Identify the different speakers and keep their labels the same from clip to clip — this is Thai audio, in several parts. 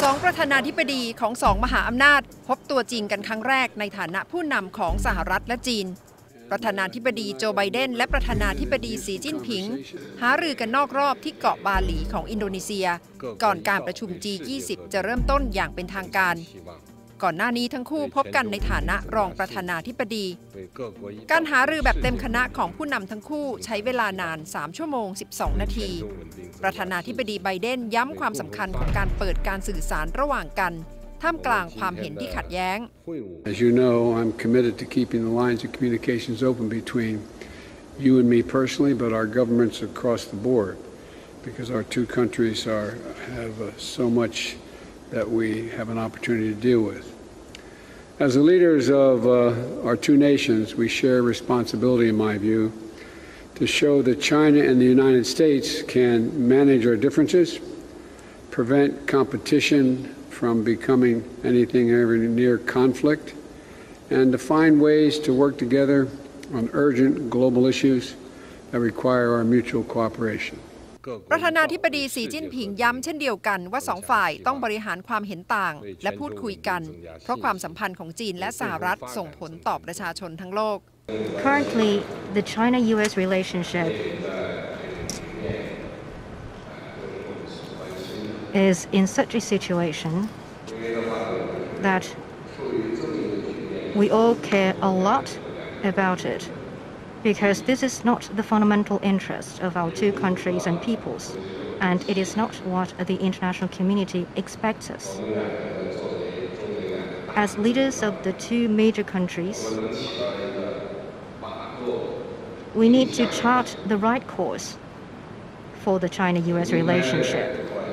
Speaker 1: สองประธานาธิบดีของสองมหาอำนาจพบตัวจริงกันครั้งแรกในฐานะผู้นำของสหรัฐและจีนประธานาธิบดีโจไบเดนและประธานาธิบดีสีจิ้นผิงหารือกันนอกรอบที่เกาะบาหลีของอินโดนีเซียก่อนการประชุม G20 จะเริ่มต้นอย่างเป็นทางการก่อนหน้านี้ทั้งคู่พบกันในฐานะรองประธานาธิบดีการหารือแบบเต็มคณะของผู้นำทั้งคู่ใช้เวลานาน3 ชั่วโมง 12 นาทีประธานาธิบดีไบเดนย้ำความสำคัญของการเปิดการสื่อสารระหว่างกันท่ามกลางความเห็นที่ขัดแย้ง
Speaker 2: As you know, I'm committed to keeping the lines of communications open between you and me personally, but our governments across the board, because our two countries have so much that we have an opportunity to deal with. As the leaders of our two nations, we share responsibility, in my view, to show that China and the United States can manage our differences, prevent competition from becoming anything ever near conflict, and to find ways to work together on urgent global issues that require our mutual cooperation.
Speaker 1: ประธานาธิบดีสีจิ้นผิงย้ำเช่นเดียวกันว่าสองฝ่ายต้องบริหารความเห็นต่างและพูดคุยกันเพราะความสัมพันธ์ของจีนและสหรัฐส่งผลต่อประชาชนทั้งโลก
Speaker 3: Currently, the China-U.S. relationship is in such a situation that we all care a lot about it because this is not the fundamental interest of our two countries and peoples, and it is not what the international community expects us. As leaders of the two major countries, we need to chart the right course for the China-U.S. relationship.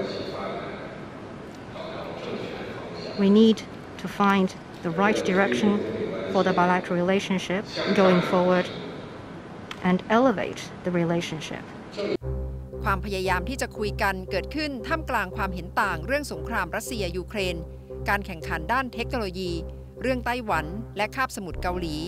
Speaker 3: We need to find the right direction for the bilateral relationship going forward and elevate the relationship.
Speaker 1: ความพยายามที่จะคุยกันเกิดขึ้นท่ามกลางความเห็นต่างเรื่องสงครามรัสเซียยูเครนการแข่งขันด้านเทคโนโลยีเรื่องไต้หวันและคาบสมุทรเกาหลี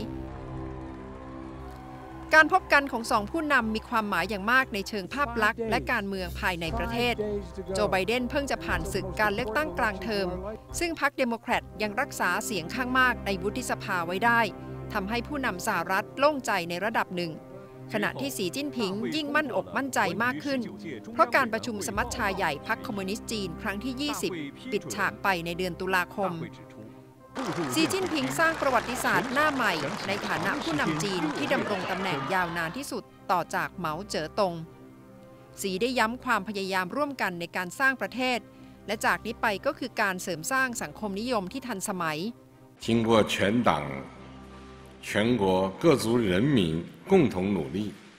Speaker 1: การพบกันของสองผู้นำมีความหมายอย่างมากในเชิงภาพลักษณ์และการเมืองภายในประเทศโจไบเดนเพิ่งจะผ่านศึกการเลือกตั้งกลางเทอมซึ่งพรรคเดโมแครตยังรักษาเสียงข้างมากในวุฒิสภาไว้ได้ทำให้ผู้นำสหรัฐโล่งใจในระดับหนึ่งขณะที่สีจิ้นผิงยิ่งมั่นอกมั่นใจมากขึ้นเพราะการประชุมสมัชชาใหญ่พรรคคอมมิวนิสต์จีนครั้งที่ 20 ปิดฉากไปในเดือนตุลาคมสีจิ้นผิงสร้างประวัติศาสตร์หน้าใหม่ในฐานะผู้นำจีนที่ดำรงตำแหน่งยาวนานที่สุดต่อจากเหมาเจ๋อตงสีได้ย้ำความพยายามร่วมกันในการสร้างประเทศและจากนี้ไปก็คือการเสริมสร้างสังคมนิยมที่ทันสมัย
Speaker 4: 经过全党全国各族人民共同努力，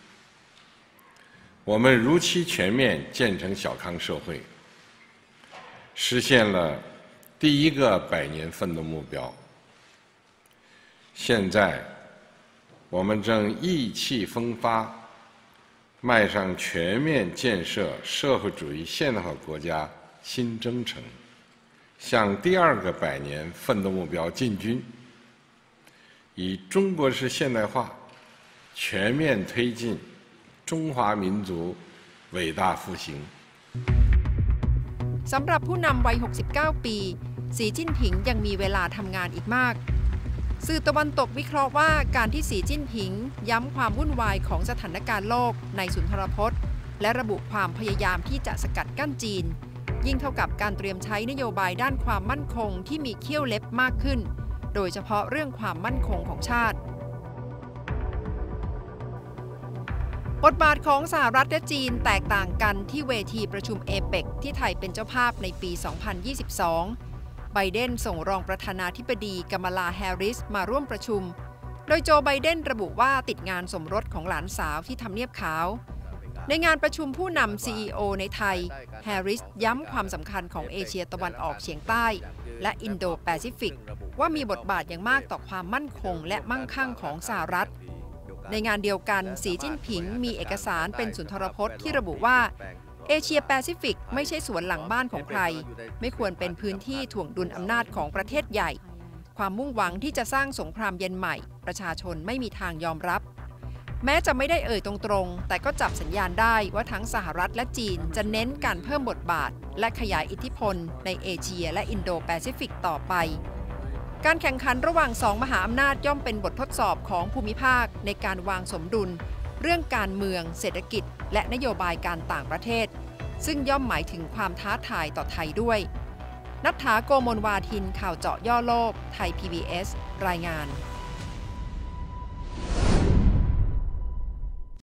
Speaker 4: 我们如期全面建成小康社会，实现了第一个100年奋斗目标。现在，我们正意气风发，迈上全面建设社会主义现代化国家新征程，向第2个100年奋斗目标进军。以中国式现代化全面推进中华民族伟大复兴。
Speaker 1: สำหรับผู้นำวัย 69 ปีสีจิ้นผิงยังมีเวลาทำงานอีกมากสื่อตะวันตกวิเคราะห์ว่าการที่สีจิ้นผิงย้ำความวุ่นวายของสถานการณ์โลกในสุนทรพจน์และระบุความพยายามที่จะสกัดกั้นจีนยิ่งเท่ากับการเตรียมใช้นโยบายด้านความมั่นคงที่มีเขี้ยวเล็บมากขึ้นโดยเฉพาะเรื่องความมั่นคงของชาติบทบาทของสหรัฐและจีนแตกต่างกันที่เวทีประชุมเอเปกที่ไทยเป็นเจ้าภาพในปี 2022 ไบเดนส่งรองประธานาธิบดีกัมลาแฮร์ริสมาร่วมประชุมโดยโจไบเดนระบุว่าติดงานสมรสของหลานสาวที่ทำเนียบขาวในงานประชุมผู้นำ CEO ในไทยแฮร์ริสย้ำความสำคัญของเอเชียตะวันออกเฉียงใต้และอินโดแปซิฟิกว่ามีบทบาทอย่างมากต่อความมั่นคงและมั่งคั่งของสหรัฐในงานเดียวกันสีจิ้นผิงมีเอกสารเป็นสุนทรพจน์ที่ระบุว่าเอเชียแปซิฟิกไม่ใช่สวนหลังบ้านของใครไม่ควรเป็นพื้นที่ถ่วงดุลอำนาจของประเทศใหญ่ความมุ่งหวังที่จะสร้างสงครามเย็นใหม่ประชาชนไม่มีทางยอมรับแม้จะไม่ได้เอ่ยตรงๆแต่ก็จับสัญญาณได้ว่าทั้งสหรัฐและจีนจะเน้นการเพิ่มบทบาทและขยายอิทธิพลในเอเชียและอินโดแปซิฟิกต่อไปการแข่งขันระหว่างสองมหาอำนาจย่อมเป็นบททดสอบของภูมิภาคในการวางสมดุลเรื่องการเมืองเศรษฐกิจและนโยบายการต่างประเทศซึ่งย่อมหมายถึงความท้าทายต่อไทยด้วยณัฐฐา โกมลวาทินข่าวเจาะย่อโลกไทย PBS รายงาน